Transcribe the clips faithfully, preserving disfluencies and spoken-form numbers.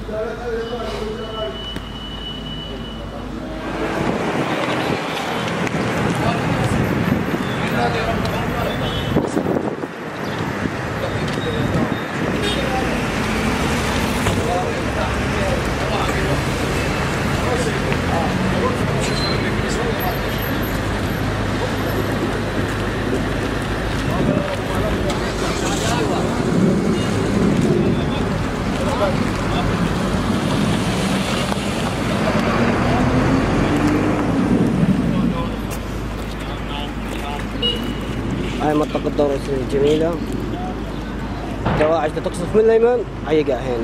هاي منطقة دورة الجميلة. دواعش تقصف من اليمن هيقع هنا.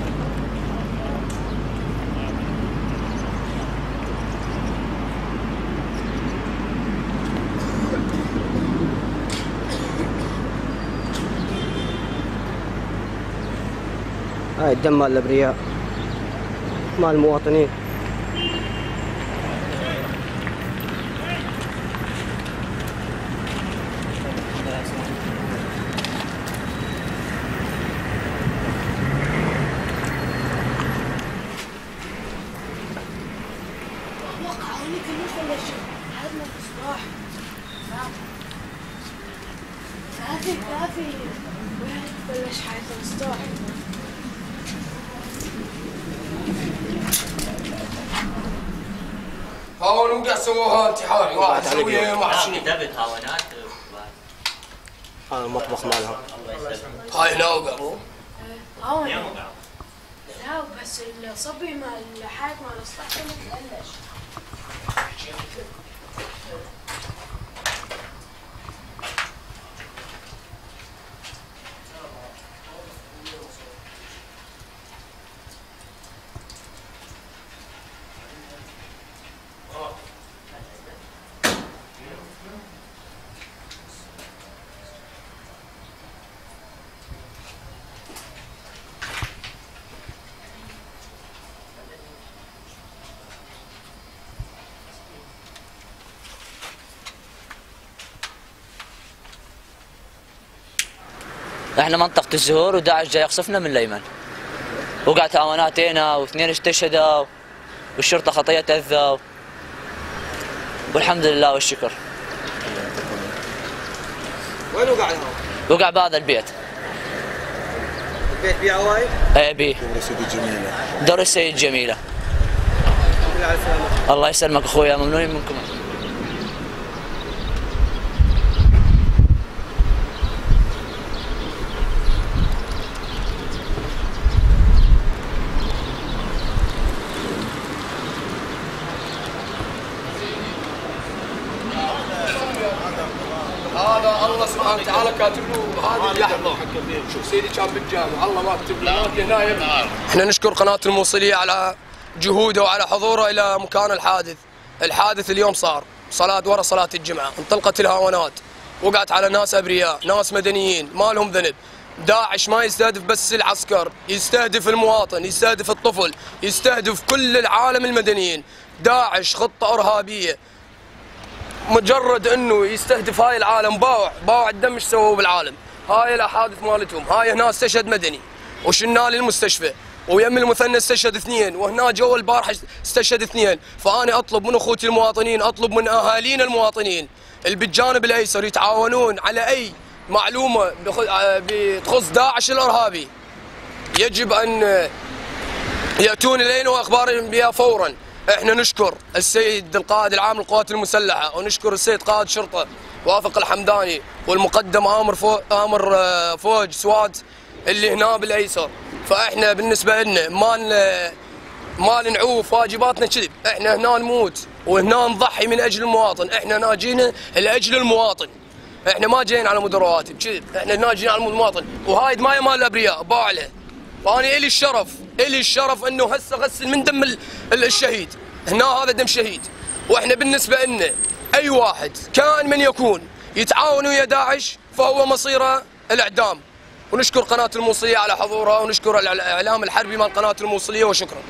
هاي الدم مال الابرياء مال المواطنين. كافي كافي وين تبلش حياة المصطاح. هاون وقع سووها انتحاري واحد سويها مع شنو؟ كتبت هاونات. هذا المطبخ مالها. هاي هنا وقع. هاون لا بس الصبي مال حياة مال المصطاح متبلش. احنا منطقة الزهور وداعش جاي يقصفنا من اليمن. وقعت هاونات هنا واثنين استشهدوا والشرطة خطية أذوا والحمد لله والشكر. وين وقع الهواء؟ وقع بهذا البيت. البيت بيه عوايد؟ ايه بيه. دور السيد الجميلة. دور السيد جميلة. الله يسلمك اخويا، ممنونين منكم. هذا الله سبحانه وتعالى كاتب له هذه اللحظه. شوف سيدي كان بالجامع الله ما كتب له هنا. احنا نشكر قناه الموصليه على جهوده وعلى حضوره الى مكان الحادث. الحادث اليوم صار صلاه ورا صلاه الجمعه، انطلقت الهاونات وقعت على ناس ابرياء، ناس مدنيين ما لهم ذنب. داعش ما يستهدف بس العسكر، يستهدف المواطن، يستهدف الطفل، يستهدف كل العالم المدنيين. داعش خطه ارهابيه، مجرد انه يستهدف هاي العالم باوع باوع الدم ايش سووا بالعالم. هاي الاحاديث مالتهم، هاي هنا استشهد مدني وشلناه للمستشفى، ويم المثنى استشهد اثنين، وهنا جو البارحه استشهد اثنين. فانا اطلب من اخوتي المواطنين، اطلب من اهالينا المواطنين اللي بالجانب الايسر يتعاونون على اي معلومه بتخص داعش الارهابي، يجب ان ياتون الينا واخبارهم بها فورا. احنا نشكر السيد القائد العام للقوات المسلحه، ونشكر السيد قائد شرطه وافق الحمداني، والمقدم امر فو... امر فوج سواد اللي هنا بالايسر. فاحنا بالنسبه لنا ما ن... ما نعوف واجباتنا كذب، احنا هنا نموت وهنا نضحي من اجل المواطن. احنا هنا جينا لاجل المواطن، احنا ما جينا على مدير رواتب كذب، احنا هنا جينا على المواطن. وهاي دمايه مال الابرياء باع له، فاني الي الشرف الي الشرف انه هسه غسل من دم الشهيد. هنا هذا دم شهيد. واحنا بالنسبه لنا اي واحد كان من يكون يتعاون ويا داعش فهو مصيره الاعدام. ونشكر قناه الموصليه على حضورها، ونشكر الاعلام الحربي مال قناه الموصليه، وشكرا.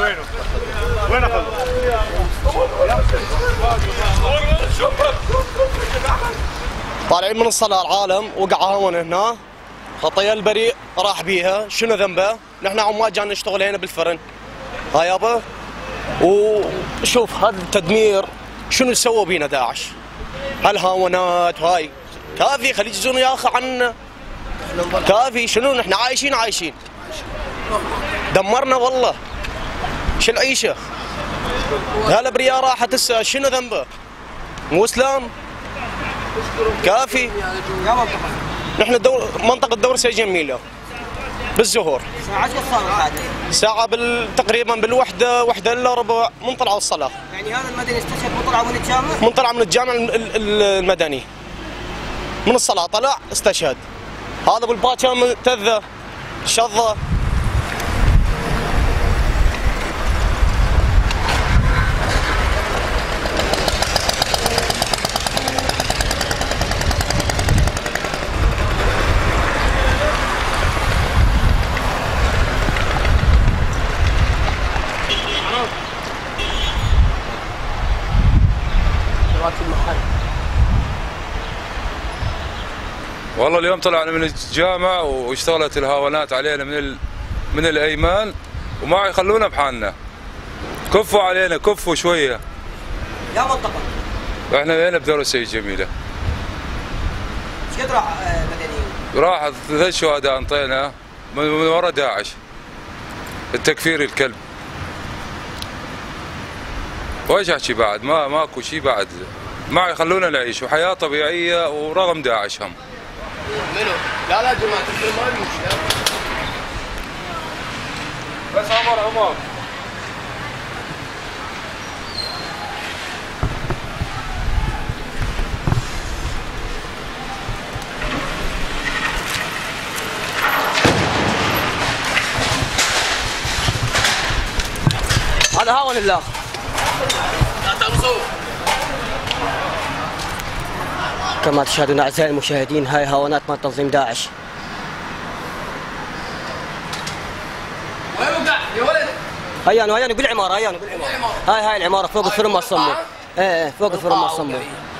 وينه؟ وين اخذه؟ طالعين من الصلاة العالم وقع هون هنا، خطية البريء راح بيها، شنو ذنبه؟ نحن عمال جانا نشتغل هنا بالفرن. ها يابا؟ وشوف هذا التدمير شنو سووا بينا داعش؟ هالهاونات هاي كافي، خلي يجوزون يا اخي عنا. كافي شنو نحن عايشين عايشين. دمرنا والله. شو العيشة؟ هالابرياء راحت هسه شنو ذنبه؟ مو اسلام؟ كافي. نحن دور منطقة دور سي جميلة بالزهور. ساعة قد صار الحادث؟ ساعة بال... تقريبا بالوحدة وحدة الا ربع من طلعوا الصلاة. يعني هذا المدني استشهد من طلع من الجامع؟ من طلع من الجامع المدني. من الصلاة طلع استشهد. هذا بالباكر متذة شظة. والله اليوم طلعنا من الجامع واشتغلت الهاونات علينا من ال... من الايمان وما يخلونا بحالنا. كفوا علينا كفوا شويه. يا منطقة؟ احنا هنا بدور السيد جميله. ايش قد راح مدنيين؟ راح ثلاث شهداء انطينا من, من ورا داعش. التكفير الكلب. وايش احكي بعد؟ ما ماكو شيء بعد. ما يخلونا نعيش وحياه طبيعيه ورغم داعش هم. منو؟ لا لا جماعة الخير ما يمشي. بس عمر عمر. هذا هاون الله. لا تمسوا. كما تشاهدون أعزائي المشاهدين، هاي هاونات مال تنظيم داعش. وين وقع يا ولد؟ هيانو هيانو بالعمارة، هيانو بالعمارة. هاي هاي العمارة فوق الفرن مال صمو. ايه ايه فوق الفرن مال صمو.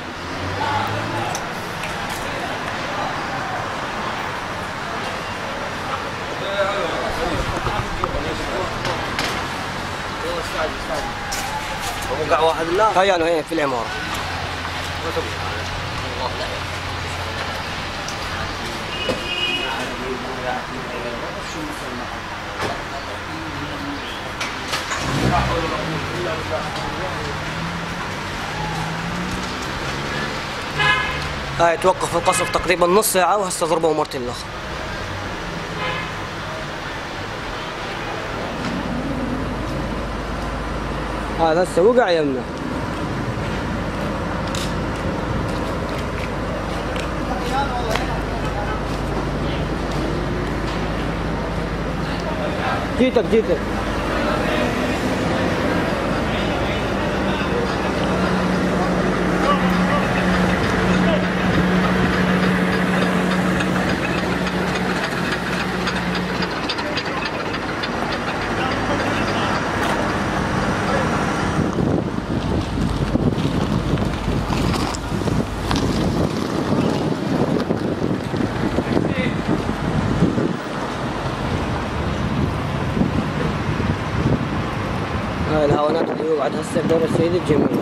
وقع واحد الله. هيانو هيك في العمارة. هاي توقف القصف تقريبا نص ساعة وهسه ضربوا مرتين الأخ. هذا هسه وقع يمنا. جيتك جيتك. هاي الهاونات اللي يقعد هسه بدور السيد الجميل.